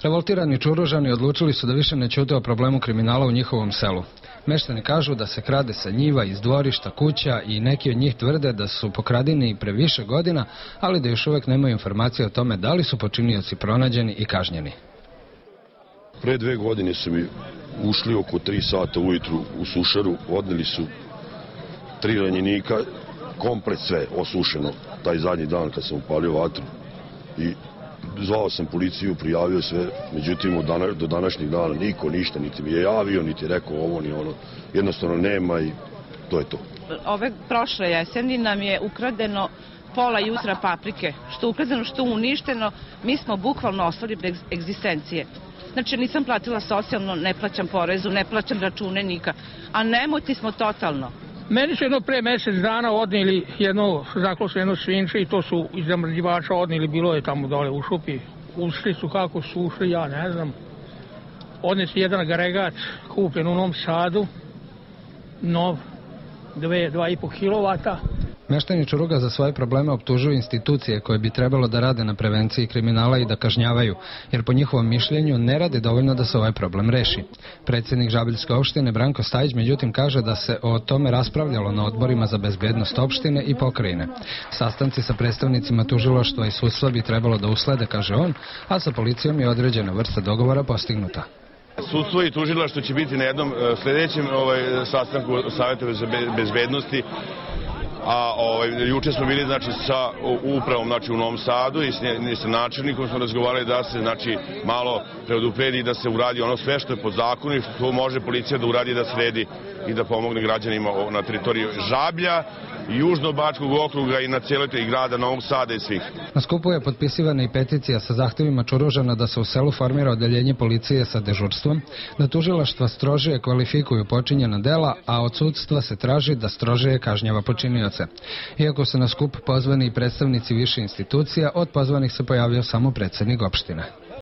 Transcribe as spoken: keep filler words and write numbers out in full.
Revoltirani Čuružani odlučili su da više ne ćute o problemu kriminala u njihovom selu. Meštani kažu da se krade sa njiva, iz dvorišta, kuća i neki od njih tvrde da su pokradeni pre više godina, ali da još uvek nemaju informacije o tome da li su počinioci pronađeni i kažnjeni. Pre dve godine su mi ušli oko tri sata ujutru u sušaru, odneli su tri ranjenika, komplet sve osušeno, taj zadnji dan kad sam upalio vatru i zvao sam policiju, prijavio sve, međutim do današnjeg dana niko ništa, niti mi je javio, niti je rekao ovo ni ono, jednostavno nema i to je to. Ove prošle jeseni nam je ukradeno pola jutra paprike, što ukradeno, što uništeno, mi smo bukvalno ostali bez egzistencije. Znači nisam platila socijalno, ne plaćam porezu, ne plaćam račune nikak, a nemoti smo totalno. Meni su jedno pre mesec dana odnili jedno zakloseno svinče i to su iz zamrzivača odnili, bilo je tamo dole u šupi. Ušli su kako su ušli, ja ne znam. Odnesi jedan agregat kupljen u Novom Sadu, nov, dva i po kilovata. Meštani Čuruga za svoje probleme optužuju institucije koje bi trebalo da rade na prevenciji kriminala i da kažnjavaju, jer po njihovom mišljenju ne rade dovoljno da se ovaj problem reši. Predsjednik Žabiljske opštine Branko Stajić međutim kaže da se o tome raspravljalo na odborima za bezbednost opštine i pokrajine. Sastanci sa predstavnicima tužilaštva i sudstva bi trebalo da uslede, kaže on, a sa policijom je određena vrsta dogovora postignuta. Sudstvo i tužilaštvo će biti na jednom sljedećem sastanku Saveta bezbednosti. A ovaj, juče smo bili znači, sa upravom znači, u Novom Sadu i sa načelnikom smo razgovarali da se znači, malo predupredi da se uradi ono sve što je pod zakonu i što može policija da uradi da sredi i da pomogne građanima na teritoriji Žablja, Južno-Bačkog okruga i na cijeloj i grada Novog Sada i svih. Na skupu je potpisivana i peticija sa zahtevima Čuružana da se u selu formira odeljenje policije sa dežurstvom, da tužilaštva strožije kvalifikuju počinjena dela, a od sudstva se traži da strožije kažnjava počinioce. Iako su na skup pozvani i predstavnici više institucija, od pozvanih se pojavio samo predsjednik opštine.